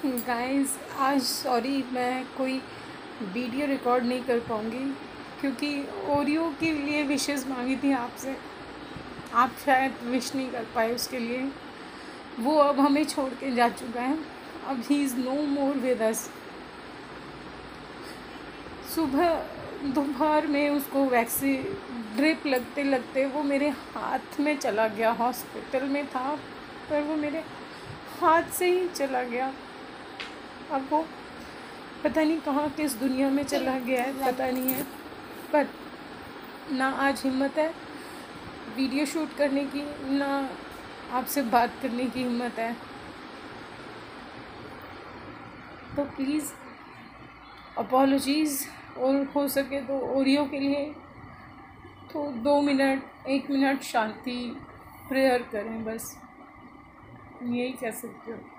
Guys आज sorry मैं कोई वीडियो रिकॉर्ड नहीं कर पाऊँगी क्योंकि ओरियो के लिए विशेस मांगी थी आपसे। आप शायद विश नहीं कर पाए उसके लिए। वो अब हमें छोड़ के जा चुका है। अब he is no more with us. सुबह दोपहर में उसको वैक्सीन ड्रिप लगते लगते वो मेरे हाथ में चला गया। हॉस्पिटल में था पर वो मेरे हाथ से ही चला गया। अब वो पता नहीं कहाँ किस दुनिया में चला गया है, पता नहीं है। पर ना आज हिम्मत है वीडियो शूट करने की, ना आपसे बात करने की हिम्मत है। तो प्लीज़ अपॉलॉजीज़, और हो सके तो ओरियो के लिए तो 2 मिनट 1 मिनट शांति प्रेयर करें, बस यही कह सकते हो।